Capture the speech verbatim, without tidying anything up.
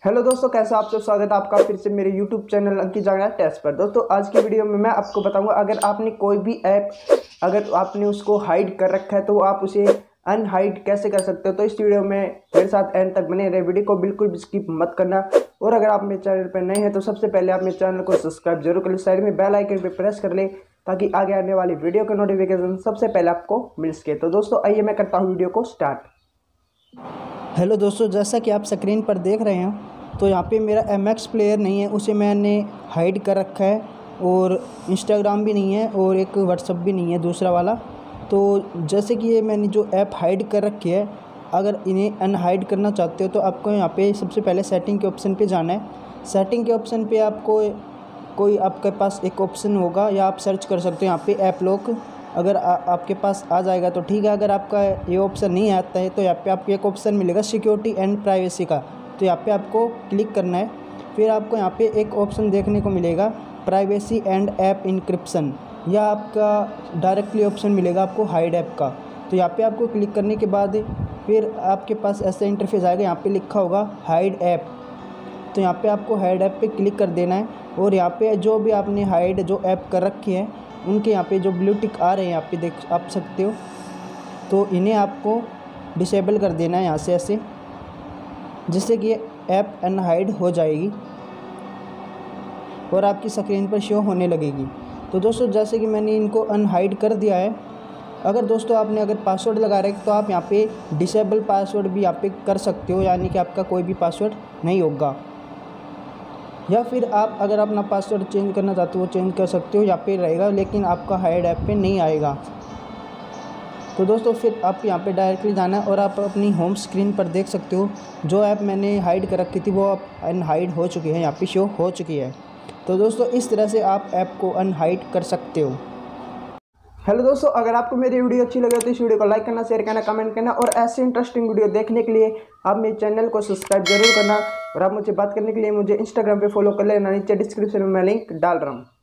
Hello दोस्तों, कैसे आप सब। स्वागत है आपका फिर से मेरे YouTube channel Ankit Jangra test पर। दोस्तों आज की वीडियो में मैं आपको बताऊंगा, अगर आपने कोई भी ऐप अगर आपने उसको हाइड कर रखा है तो आप उसे अनहाइड कैसे कर सकते हो। तो इस वीडियो में मेरे साथ एंड तक बने रहे, वीडियो को बिल्कुल भी स्किप मत करना। और अगर आप मेरे चैनल पर नए हैं तो सबसे पहले आप मेरे चैनल को सब्सक्राइब जरूर कर ले, साइड में बेल आइकन पर प्रेस कर ले ताकि आगे आने वाली वीडियो का नोटिफिकेशन सबसे पहले आपको मिल सके। तो दोस्तों आइए मैं करता हूँ वीडियो को स्टार्ट। हेलो दोस्तों, जैसा कि आप स्क्रीन पर देख रहे हैं तो यहाँ पे मेरा एम एक्स प्लेयर नहीं है, उसे मैंने हाइड कर रखा है। और इंस्टाग्राम भी नहीं है और एक व्हाट्सअप भी नहीं है दूसरा वाला। तो जैसे कि ये मैंने जो ऐप हाइड कर रखी है, अगर इन्हें अनहाइड करना चाहते हो तो आपको यहाँ पे सबसे पहले सेटिंग के ऑप्शन पे जाना है। सेटिंग के ऑप्शन पे आपको कोई आपके पास एक ऑप्शन होगा या आप सर्च कर सकते हो यहाँ पे ऐप लॉक। अगर आ, आपके पास आ जाएगा तो ठीक है, अगर आपका ये ऑप्शन नहीं आता है तो यहाँ पे आपको एक ऑप्शन मिलेगा सिक्योरिटी एंड प्राइवेसी का, तो यहाँ पे आपको क्लिक करना है। फिर आपको यहाँ पे एक ऑप्शन देखने को मिलेगा प्राइवेसी एंड ऐप इंक्रिप्शन, या आपका डायरेक्टली ऑप्शन मिलेगा आपको हाइड ऐप का। तो यहाँ पे आपको क्लिक करने के बाद फिर आपके पास ऐसा इंटरफेस आएगा, यहाँ पे लिखा होगा हाइड ऐप। तो यहाँ पे आपको हाइड ऐप पे क्लिक कर देना है और यहाँ पे जो भी आपने हाइड जो ऐप कर रखी है उनके यहाँ पे जो ब्लू टिक आ रहे हैं यहाँ पे देख आप सकते हो, तो इन्हें आपको डिसेबल कर देना है यहाँ से ऐसे, जिससे कि ऐप अनहाइड हो जाएगी और आपकी स्क्रीन पर शो होने लगेगी। तो दोस्तों जैसे कि मैंने इनको अनहाइड कर दिया है। अगर दोस्तों आपने अगर पासवर्ड लगा रहे तो आप यहाँ पे डिसेबल पासवर्ड भी यहाँ पे कर सकते हो, यानी कि आपका कोई भी पासवर्ड नहीं होगा। या फिर आप अगर अपना पासवर्ड चेंज करना चाहते हो वो चेंज कर सकते हो, यहाँ पे रहेगा लेकिन आपका हाइड ऐप पे नहीं आएगा। तो दोस्तों फिर आप यहाँ पे डायरेक्टली जाना है और आप अपनी होम स्क्रीन पर देख सकते हो जो ऐप मैंने हाइड कर रखी थी वो अब अनहाइड हो चुकी है, यहाँ पे शो हो चुकी है। तो दोस्तों इस तरह से आप ऐप को अनहाइड कर सकते हो। हेलो दोस्तों, अगर आपको मेरी वीडियो अच्छी लगे तो इस वीडियो को लाइक करना, शेयर करना, कमेंट करना और ऐसे इंटरेस्टिंग वीडियो देखने के लिए आप मेरे चैनल को सब्सक्राइब जरूर करना। और आप मुझे बात करने के लिए मुझे इंस्टाग्राम पे फॉलो कर लेना, नीचे डिस्क्रिप्शन में मैं लिंक डाल रहा हूँ।